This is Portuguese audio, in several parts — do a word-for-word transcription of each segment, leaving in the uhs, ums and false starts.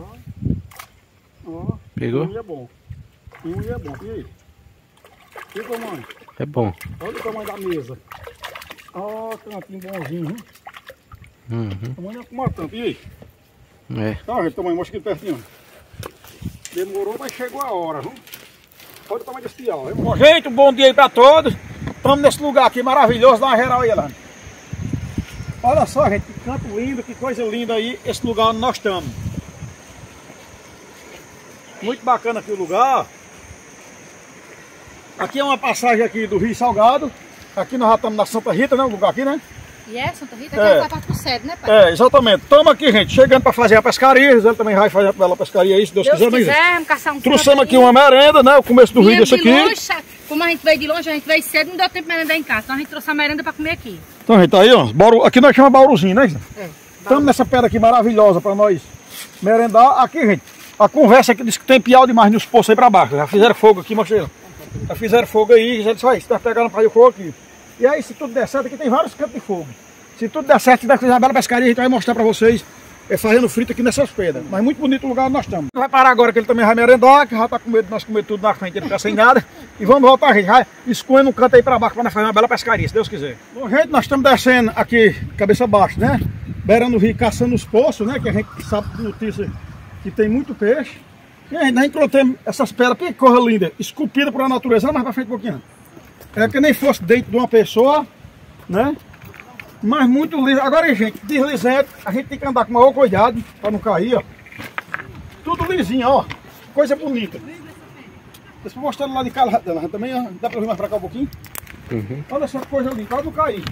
Ó. Pegou? Um é bom. Um é bom. E aí? E o tamanho? É bom. Olha o tamanho da mesa. Ó, campinho bonzinho, hein? Uhum. O tamanho é com uma tampa. E aí? É. Tá, gente, tamanho, mostra aqui pertinho. Demorou, mas chegou a hora, viu? Olha o tamanho desse piau. Bom, gente, um bom dia aí pra todos. Estamos nesse lugar aqui maravilhoso, dá uma geral aí, lá. Olha só, gente, que canto lindo, que coisa linda aí, esse lugar onde nós estamos. Muito bacana aqui o lugar. Aqui é uma passagem aqui do Rio Salgado. Aqui nós já estamos na Santa Rita, né? O lugar aqui, né? E é, Santa Rita, é. que é pro sede, né, pai? É, exatamente. Estamos aqui, gente, chegando para fazer a pescaria. Ele também vai fazer a pescaria aí, se Deus, Deus quiser. quiser, Né? vamos caçar um Trouxemos aqui uma merenda, né? O começo do vídeo esse aqui. Longe, como a gente veio de longe, a gente veio cedo, não deu tempo de merendar em casa. Então a gente trouxe a merenda para comer aqui. Então, gente, tá aí, ó. Bauru, aqui nós chamamos Bauruzinho, né? É. Estamos nessa pedra aqui maravilhosa para nós merendar. Aqui, gente, a conversa aqui diz que tem piau demais nos poços aí para baixo. Já fizeram fogo aqui, mostrei. Já fizeram fogo aí, já disse, vai, você tá pegando para o fogo aqui. E aí, se tudo der certo, aqui tem vários cantos de fogo. Se tudo der certo, vai fazer uma bela pescaria, a gente vai mostrar para vocês é, fazendo frito aqui nessas pedras. Mas muito bonito o lugar onde nós estamos. Vai parar agora que ele também vai merendar, que já tá com medo de nós comer tudo na frente, ele ficar sem nada. E vamos voltar, gente, vai esconde no canto aí para baixo para nós fazer uma bela pescaria, se Deus quiser. Bom, gente, nós estamos descendo aqui, cabeça baixa, né? Beirando o rio, caçando os poços, né? Que a gente sabe de notícia que tem muito peixe. E a gente encontramos essas pedras, que coisa linda, esculpida por a natureza. Olha mais para frente um pouquinho. É que nem fosse dentro de uma pessoa, né? Mas muito liso. Agora, gente, deslizante, a gente tem que andar com o maior cuidado para não cair, ó. Tudo lisinho, ó. Coisa bonita. Deixa eu mostrar lá de cá dela também, ó. Dá para vir mais para cá um pouquinho? Uhum. Olha essa coisa linda, para não cair.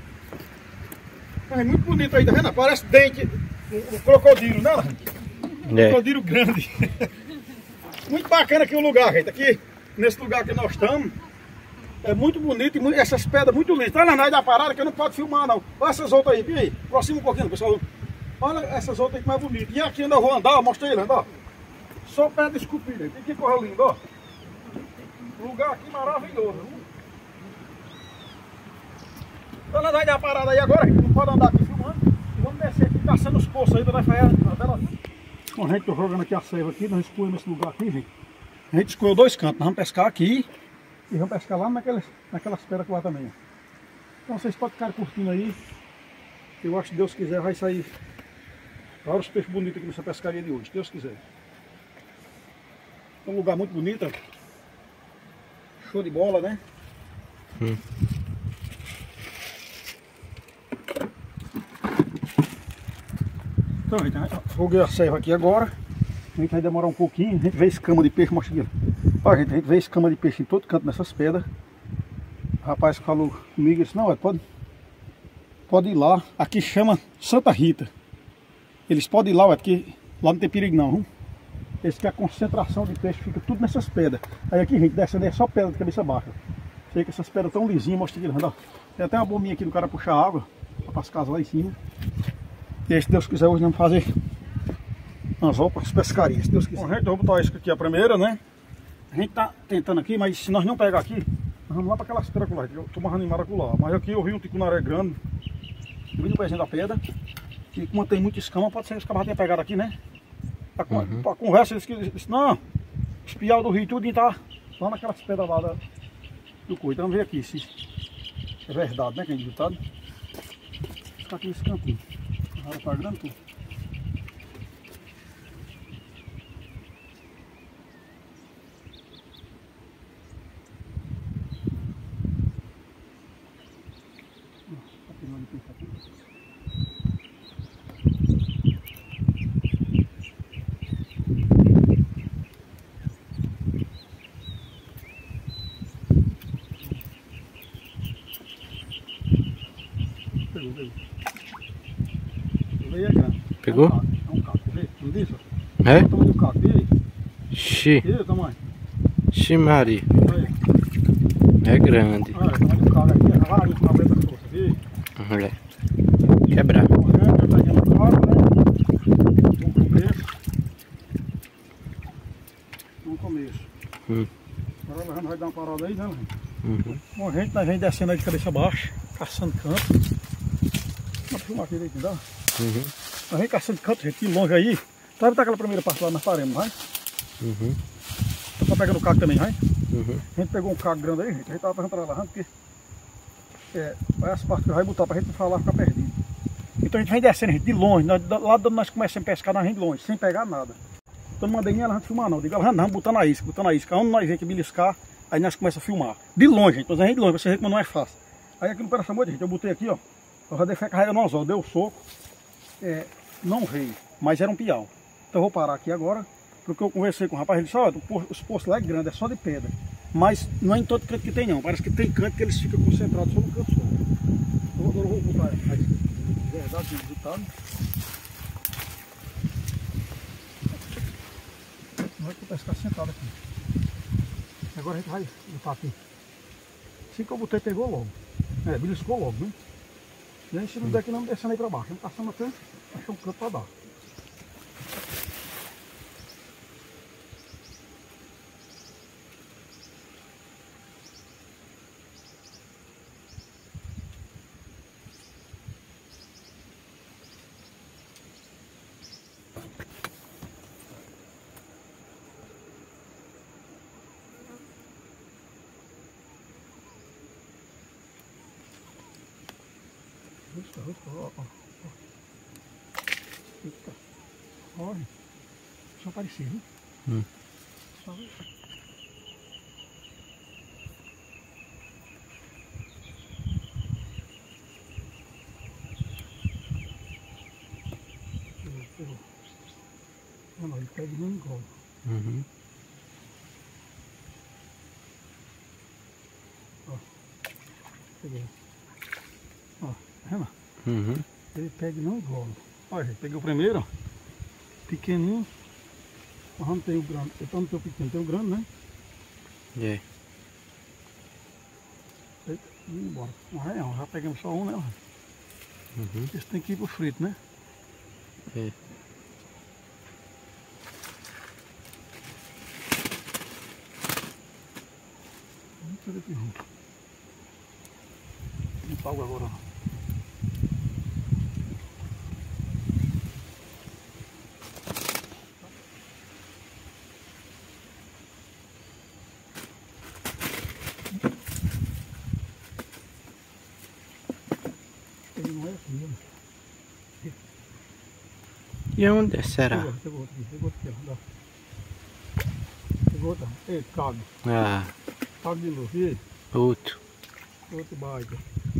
É muito bonito aí, tá vendo? Parece dente, o, o crocodilo, né? É. Crocodilo grande. Muito bacana aqui o lugar, gente. Aqui, nesse lugar que nós estamos, é muito bonito e muito, essas pedras muito lindas. Olha na da parada que eu não pode filmar, não. Olha essas outras aí, aí. Aproxima um pouquinho, pessoal. Olha essas outras aí que mais bonitas. E aqui onde eu vou andar, ó, mostra ele, ó. Só pedra esculpida. Que coisa linda, ó. Lugar aqui maravilhoso. Então nós vamos dar uma parada aí agora, gente. Não pode andar aqui filmando. E vamos descer aqui, caçando os poços aí, nós fazer a bela. Bom, gente, tô jogando aqui a serva aqui, nós escolhemos esse lugar aqui, gente. A gente escolheu dois cantos, nós vamos pescar aqui e vamos pescar lá naquelas, naquelas pedras que lá também. Ó. Então vocês podem ficar curtindo aí. Eu acho que Deus quiser vai sair vários peixes bonitos aqui nessa pescaria de hoje, se Deus quiser. É um lugar muito bonito, ó. Show de bola, né? Hum. Então, gente, foguei a serva aqui agora. A gente vai demorar um pouquinho. A gente vê escama de peixe, mostra aqui. Ó, gente, a gente vê escama de peixe em todo canto nessas pedras. O rapaz falou comigo, disse, não, pode, pode ir lá. Aqui chama Santa Rita. Eles podem ir lá, ué, porque lá não tem perigo não. Viu? Esse que a concentração de peixe fica tudo nessas pedras. Aí aqui, gente, descendo é só pedra de cabeça baixa. Sei que essas pedras tão lisinhas, mostra aqui. Ó. Tem até uma bombinha aqui do cara puxar água para as casas lá em cima. E se Deus quiser hoje vamos fazer umas roupas pescarias, se Deus quiser. Bom, gente, eu vou botar isso aqui a primeira, né? A gente tá tentando aqui, mas se nós não pegar aqui, nós vamos lá para aquelas pedras lá. Eu tô marrando em maracuá. Mas aqui eu vi um ticunaré grande, vindo no pezinho da pedra. E como tem muita escama, pode ser que os caras tenham pegado aqui, né? A, uhum. a conversa, eles disseram, não, os piau do rio tudo tá lá naquelas pedras lá da, do coito. Então vamos ver aqui se é verdade, né? Que é ditado. Fica aqui nesse cantinho. Agora tá grande tudo. Pegou, pegou. Aí é grande. Pegou? É um caco, quer ver? Não disse? É? Olha o tamanho do caco, vê aí. Xi. Vê o tamanho. Xi Maria. Aí. É grande. Olha, o tamanho do caco aqui, é raro na frente da força, vê? Olha. Quebrar. Correndo, tá indo no caco, né? No começo. No começo. Hum. Agora nós vamos dar uma parada aí, né? Uhum. Bom, gente, nós vem descendo aí de cabeça baixa, caçando canto. Dá pra filmar aqui direito, dá? Uhum. Nós vem caçando canto, gente, de longe aí. Sabe tá aquela primeira parte lá nós paramos, vai? Uhum. Tá pegando o caco também, vai? Uhum. A gente pegou um caco grande aí, gente. A gente tava fazendo pra lá, porque é, essa parte que vai botar pra gente não falar, ficar perdido. Então a gente vem descendo, gente, de longe. Nós, lá de onde nós começamos a pescar, nós vem de longe, sem pegar nada. Então não mandei nem ela filmar não. Digo, ela vamos botando a isca, botando a isca. Onde nós vem aqui beliscar, aí nós começamos a filmar. De longe, gente. Nós vem de longe, pra você ver como não é fácil. Aí aqui no pedaço da gente, eu botei aqui, ó. Eu já deixei carregando no anzol, deu soco. É, não veio, mas era um piau. Então eu vou parar aqui agora, porque eu conversei com o rapaz, ele disse, olha, os poços lá é grande, é só de pedra. Mas não é em todo canto que tem não, parece que tem canto que eles ficam concentrados só no canto só. Então agora eu vou botar a verdade do ditado. Não é que eu pescar sentado aqui. Agora a gente vai botar aqui. Assim que eu botei, pegou logo. É, beliscou logo, viu? E aí se não der aqui, não descendo aí pra baixo. Vamos passando até, achar um canto pra dar. Risca, risca, ó, ó, ó. Eita. Olha. Só aparecer, viu? Hum. Só... Pegou, pegou. Olha lá, ele pega e não engola. Uhum. Ó. Pegou. Ó, tá vendo? Uhum. Ele pega e não engola. Olha, gente, peguei o primeiro, ó. Pequenininho. Mas não tem o grande. Eu tô no teu pequeno, tem o grande, né? É. Eita, vamos embora. Mas é, ó, já pegamos só um, né? Uhum. Esse tem que ir pro frito, né? É. Vamos fazer aqui junto. Não pago agora, ó. Ele não é aqui, né? E onde será? Pegou, pegou outro aqui, pegou outro aqui, ó. Dá. Pegou outra. Ei, cabe. Ah, Cabe de novo. E aí? outro. Outro baita.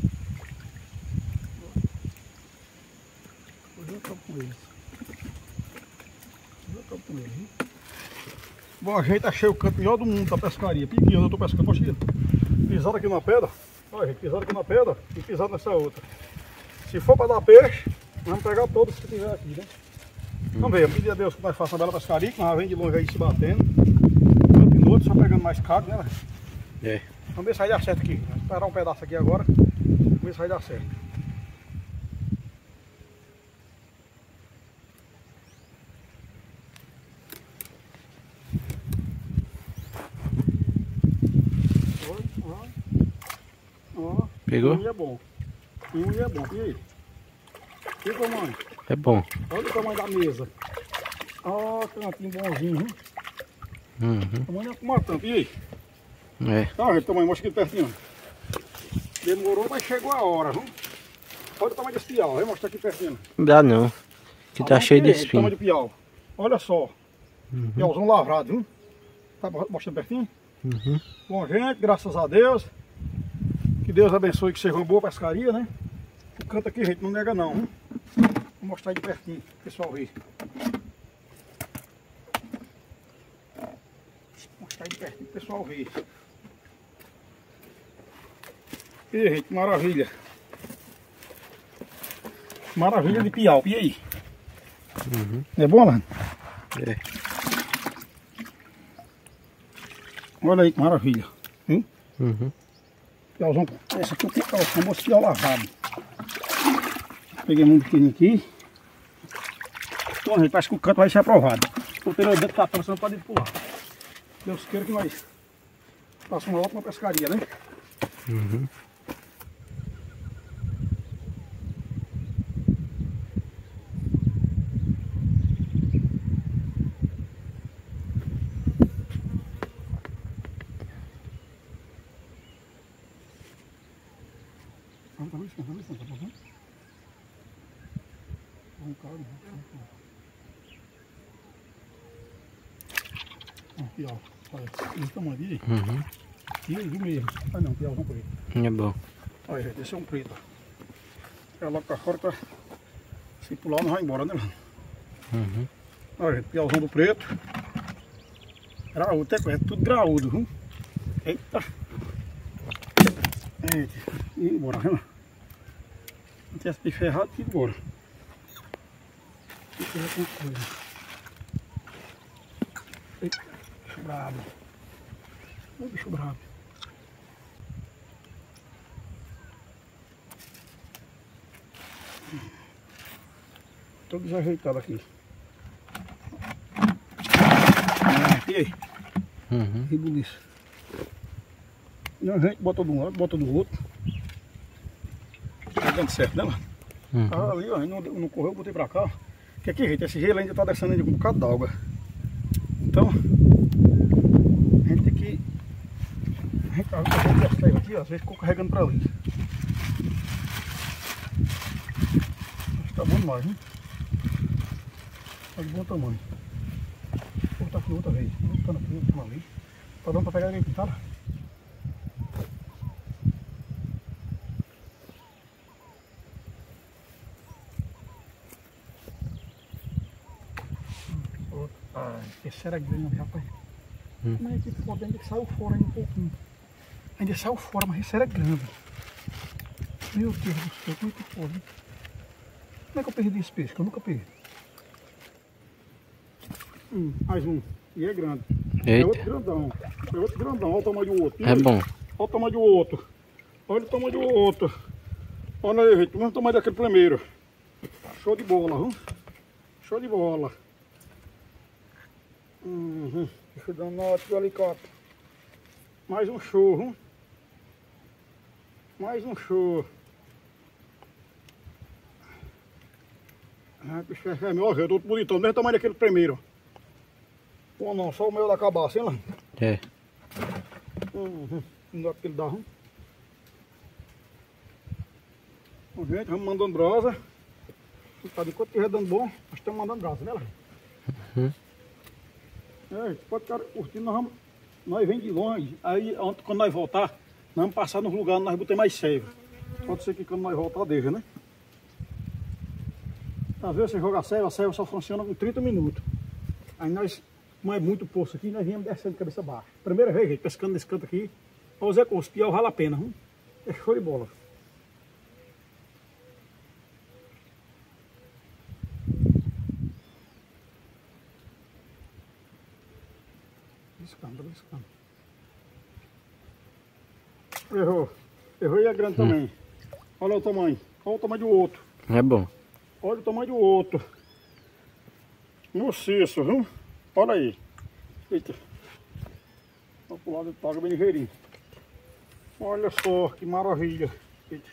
Eu já acabo com eles. Eu já acabo com eles, hein? Bom, a gente achei o canto melhor do mundo da pescaria. Pequeno, eu tô pescando, poxa, pisado aqui na pedra. Olha, gente, pisado aqui na pedra e pisado nessa outra. Se for para dar peixe, vamos pegar todos que tiver aqui, né? Vamos ver, eu pedi a Deus que nós façamos uma bela pescaria, que nós vem de longe aí se batendo. Um minuto, só pegando mais cabo, né? É. Vamos ver se vai dar certo aqui. Vamos esperar um pedaço aqui agora. Vamos ver se vai dar certo. Ó, ó. Pegou? Um é bom. Um é bom. E aí? E o tamanho? É bom. Olha o tamanho da mesa. Ó, cantinho bonzinho, hein? Uhum. O tamanho é com uma tampa. E aí? É. Tá, gente, tamanho, mostra aqui pertinho. Demorou, mas chegou a hora, viu? Olha o tamanho desse piau, vou mostrar aqui pertinho. Não dá não. Que tá cheio de O tamanho espinho. de piau. Olha só. Uhum. Piauzão lavrado, viu? Tá mostrando pertinho? Uhum. Bom, gente, graças a Deus. Que Deus abençoe, que seja uma boa pescaria, né? O canto aqui, gente, não nega não, viu? Vou mostrar de pertinho, pro pessoal ver. Vou mostrar de pertinho, pro pessoal ver. E aí, gente, maravilha. Maravilha de piau. E aí? Uhum. É bom, Lano? É. Olha aí que maravilha. Hein? Uhum. Piauzão. Essa aqui é o famoso piau lavado. Peguei um pequenininho aqui. Então, gente, parece que o canto vai ser aprovado. Estou tendo dentro da tampa, você não pode ir pular. Deus queira que nós façamos uma ótima pescaria, né? Uhum. Aqui, ó. Olha, esse tamanho aqui. Uhum. E aí, viu mesmo? Ah não, piauzão preto. É bom. Olha, gente, esse é um preto. Ela pra fora, tá... Se pular não vai embora, né? Uhum. Olha, gente, piauzão do preto. Graúdo, é tudo graúdo, viu? Eita! Eita! E bora, viu? Não tem essa de ferrado, e bora. Eita, bicho brabo. Ô, bicho brabo. Todo desajeitado aqui. E aí? Uhum. Rebuliço. E a gente bota de um lado, bota do outro. Tá dando certo, né, mano? Uhum. Ah, ali, ó, não, não correu, eu botei pra cá. Porque aqui, gente, esse gelo ainda tá descendo ainda com um bocado d'água. Então, a gente tem que... A gente tá vendo aqui, ó, às vezes ficou carregando pra ali. Acho que tá bom demais, né? Tá de bom tamanho. Vou botar aqui outra vez. Vou botar aqui, outra ali. Tá dando pra pegar ele aqui, tá? Ah, esse era grande, rapaz. Hum. Mas aqui por dentro ele saiu fora ainda um pouquinho. Ainda saiu fora, mas esse era grande. Meu Deus do céu, como é que pode? Como é que eu perdi esse peixe? Que eu nunca perdi. Hum, mais um. E é grande. Eita. É outro grandão. É outro grandão. Olha o tamanho do outro. É bom. Olha o tamanho do outro. Olha o tamanho do outro. Olha aí, gente. O mesmo tamanho daquele primeiro. Show de bola, viu? Show de bola. Uhum. Deixa eu dar um note do helicóptero. Mais um show, viu? Mais um show. Ah, bicho, é meu, eu tô outro bonitão, do mesmo tamanho daquele primeiro. Pô, não, só o meu da cabaça, hein, lá? É. Uhum. Não dá aquele dá, hein? Bom, gente, vamos mandando brasa. Enquanto estiver dando bom, nós estamos mandando brasa, né, lá? Uhum. É, pode ficar curtindo, nós vamos, nós vem de longe, aí quando nós voltar, nós vamos passar nos lugares, nós botamos mais seiva. Pode ser que quando nós voltar deixa, né? Às vezes você joga a seiva, a seiva só funciona com trinta minutos. Aí nós, como é muito poço aqui, nós viemos descendo de cabeça baixa. Primeira vez, gente, pescando nesse canto aqui, para o Zé Cuspial vale a pena, hein? É show de bola. Biscando, biscando. Errou. Errou e é grande hum. também. Olha o tamanho. Olha o tamanho do outro. É bom. Olha o tamanho do outro. Nossa, isso, viu? Olha aí. Eita. Vou pro lado do pago bem ligeirinho. Olha só que maravilha. Eita.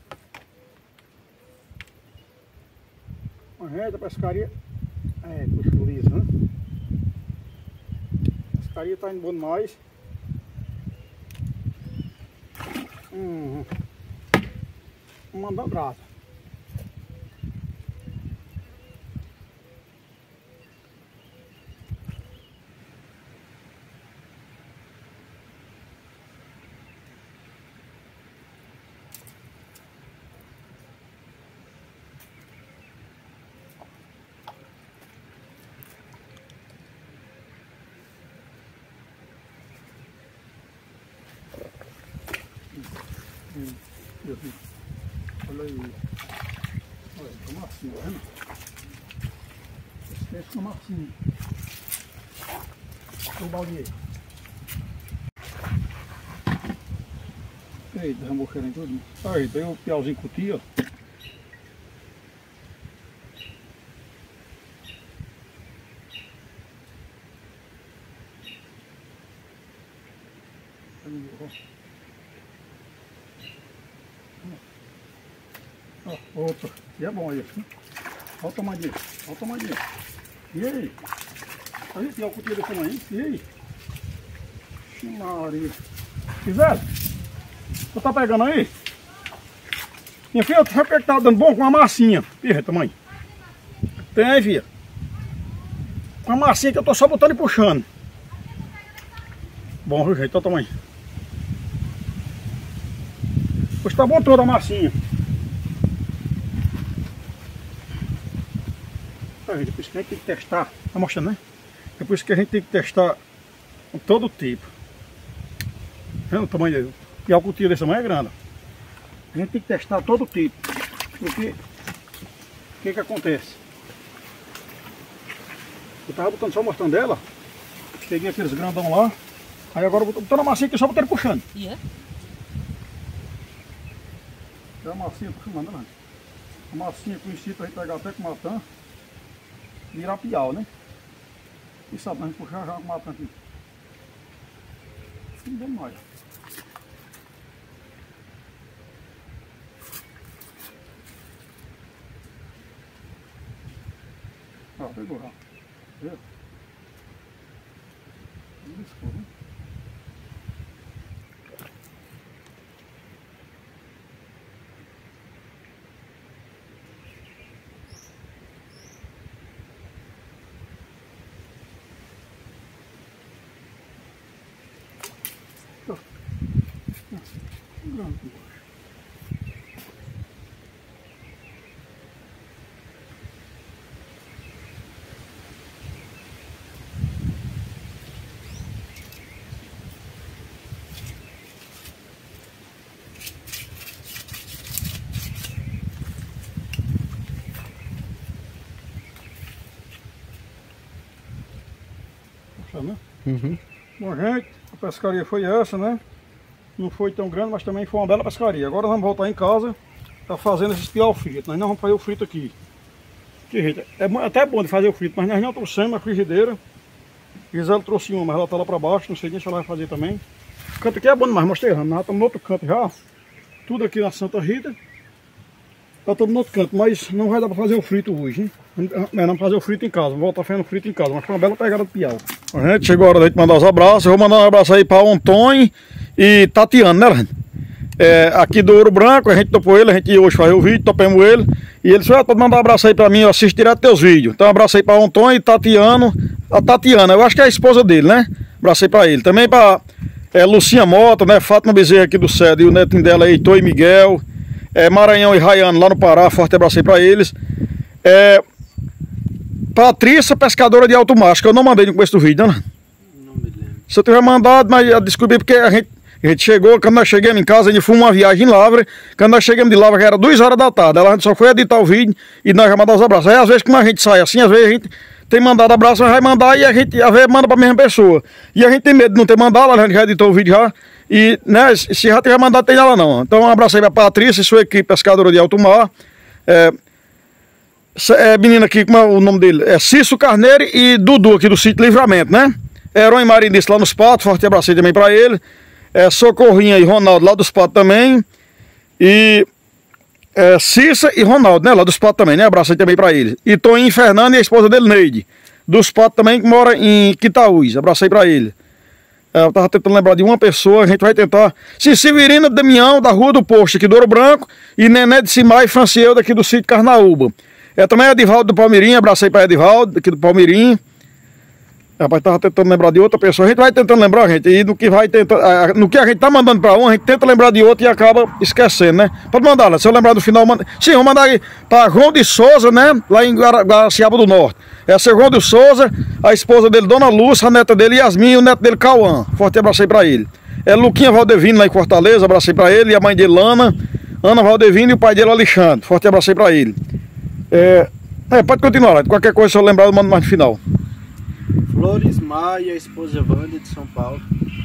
Uma reta pescaria. É, puxa liso, né? A pescaria tá indo bom demais. Uhum. Vou mandar brasa. Hum, olha aí. Olha, tá macio, tá vendo? Esse peixe tá macio. Olha o balde aí. Eita, derramou o em tudo. Aí, tem o piauzinho cutia, ó. Ó, outro. E é bom aí. Olha o tamanho dele. Olha o tamanho dele. E aí? Aí tem o cutia desse tamanho. E aí? Maria. E velho? Tu tá pegando aí? Minha filha, tu sabe que tá dando bom com uma massinha. Ih, tamanho. Tem, filha. Com a massinha que eu tô só botando e puxando. bom, viu, gente? Olha o tamanho. Pois tá bom toda a massinha. Ah, gente, por isso que a gente tem que testar. Tá mostrando, né? É por isso que a gente tem que testar com todo tipo. Vendo o tamanho dele? E algo tiro desse tamanho é grande. A gente tem que testar todo tipo. Porque o que que acontece? Eu tava botando só mostrando dela. Peguei aqueles grandão lá. Aí agora eu botando a massinha aqui só botando puxando. Yeah. É a massinha puxando, né? A massinha com instinto a gente pegar até com o matã. Virar piau, né? E sabe, a gente puxar já com o matã aqui. Não deu mais. Ó, pegou já. Viu? Desculpa, hein? Né? Uhum. Bom, gente, a pescaria foi essa, né? Não foi tão grande, mas também foi uma bela pescaria. Agora nós vamos voltar em casa, tá fazendo esses piau frito. Nós não vamos fazer o frito aqui. Que, gente, é até bom de fazer o frito, mas nós não trouxemos a frigideira. Gisele trouxe uma, mas ela tá lá pra baixo, não sei nem se ela vai fazer também. O canto aqui é bom demais, mostrei errando. Nós estamos no outro canto já. Tudo aqui na Santa Rita. Tá todo no outro canto, mas não vai dar pra fazer o frito hoje, hein? Não, não fazer o frito em casa, vou voltar fazendo o frito em casa, mas foi uma bela pegada de piau. A gente chegou a hora de mandar os abraços, eu vou mandar um abraço aí para o Antônio e Tatiana, né, gente? É, aqui do Ouro Branco, a gente topou ele, a gente hoje faz o vídeo, topemos ele. E ele disse, ah, pode mandar um abraço aí pra mim, eu assisto direto teus vídeos. Então um abraço aí para o Antônio e Tatiano, a Tatiana, eu acho que é a esposa dele, né? Abraço aí para ele. Também para é, Lucinha Mota, né, Fátima Bezerra aqui do C E D, e o netinho dela aí, Heitor e Miguel. É, Maranhão e Rayano lá no Pará, forte abraço aí pra eles. É, Patrícia, pescadora de alto mar, que eu não mandei no começo do vídeo, né? Não me lembro. Se eu tiver mandado, mas eu descobri porque a gente, a gente chegou, quando nós chegamos em casa, a gente foi uma viagem em Lavra. Quando nós chegamos de Lavra, que era duas horas da tarde, a gente só foi editar o vídeo e nós já mandamos os abraços. Aí às vezes quando a gente sai assim, às vezes a gente tem mandado abraço, mas vai mandar e a gente às vezes manda pra mesma pessoa. E a gente tem medo de não ter mandado, a gente já editou o vídeo já. E, né, se já tiver mandado, tem ela não. Então, um abraço aí pra Patrícia e sua equipe pescadora de alto mar. É, é, menina aqui, como é o nome dele? É Cício Carneiro e Dudu aqui do Sítio Livramento, né? Heron e Marinice lá nos Patos, forte abraço aí também pra ele. É, Socorrinha e Ronaldo lá dos Patos também. E é, Cissa e Ronaldo, né? Lá dos Patos também, né? Abraço aí também pra eles. E Toninho Fernando e a esposa dele, Neide. Dos Patos também, que mora em Quitaús. Abraço aí pra ele. Eu tava tentando lembrar de uma pessoa, a gente vai tentar. Sim, Severina Damião, da Rua do Posto, aqui do Ouro Branco, e Nené de Simar e Franciel, daqui do Sítio Carnaúba. É também Edivaldo do Palmeirinho, abraço aí para Edivaldo, aqui do Palmeirinho. Rapaz, tava tentando lembrar de outra pessoa, a gente vai tentando lembrar, gente, e no que vai tentar, no que a gente tá mandando para um, a gente tenta lembrar de outro e acaba esquecendo, né? Pode mandar, né? Se eu lembrar do final, manda. Sim, vou mandar aí para João de Souza, né? Lá em Guaraciaba do Norte. Essa é João de Souza, a esposa dele, Dona Lúcia, a neta dele, Yasmin, e o neto dele, Cauã. Forte abraço aí pra ele. É Luquinha Valdevino, lá em Fortaleza, abraço aí pra ele, e a mãe dele, Ana, Ana Valdevino, e o pai dele, Alexandre. Forte abraço aí pra ele. É, é pode continuar, lá. Qualquer coisa, se eu lembrar, eu mando mais no final. Flores Mar e a esposa Wanda de São Paulo.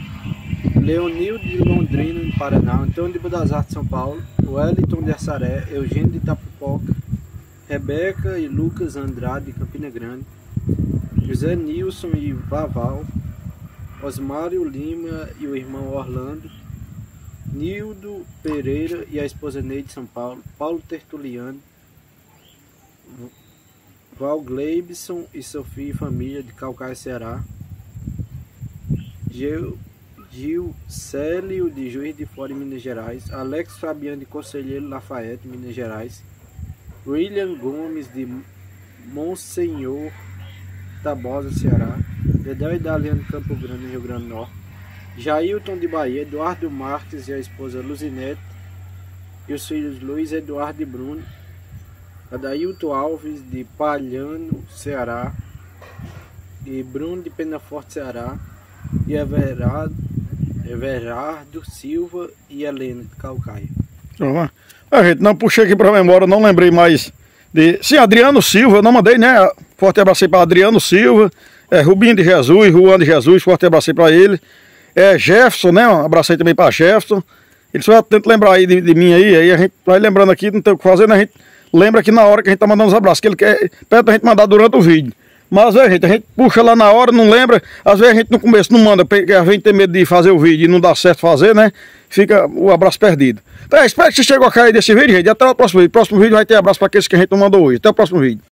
Leonil de Londrina, em Paraná. Antônio de Budazar de São Paulo. Wellington de Assaré. Eugênio de Itapupoca. Rebeca e Lucas Andrade de Campina Grande. José Nilson e Vaval. Osmário Lima e o irmão Orlando. Nildo Pereira e a esposa Neide de São Paulo. Paulo Tertuliano. Val Gleibson e Sofia e família de Calcaia, Ceará. Gil, Gil Célio de Juiz de Fora, Minas Gerais. Alex Fabiano de Conselheiro Lafayette, Minas Gerais. William Gomes de Monsenhor Tabosa, Ceará. Dedéu e Daliano de Campo Grande, Rio Grande do Norte. Jailton de Bahia, Eduardo Marques e a esposa Luzinete, e os filhos Luiz, Eduardo e Bruno, Adailton Alves de Palhano, Ceará, e Bruno de Penaforte, Ceará, e Everardo, Everardo Silva e Helena de Calcaia. A gente não puxei aqui para a memória, não lembrei mais de... Sim, Adriano Silva, eu não mandei, né? Forte abraço aí para Adriano Silva, é, Rubinho de Jesus, Juan de Jesus, forte abraço aí para ele. É, Jefferson, né? Um abraço aí também para Jefferson. Ele só tenta lembrar aí de, de mim aí, aí a gente vai lembrando aqui, não tem o que fazer, né? A gente lembra aqui na hora que a gente tá mandando os abraços, que ele quer, pede pra gente mandar durante o vídeo. Mas, velho, gente, a gente puxa lá na hora, não lembra, às vezes a gente no começo não manda, porque a gente tem medo de fazer o vídeo e não dá certo fazer, né? Fica o abraço perdido. Então, espero que você chegou a cair desse vídeo, gente. Até o próximo vídeo. Próximo vídeo vai ter abraço para aqueles que a gente não mandou hoje. Até o próximo vídeo.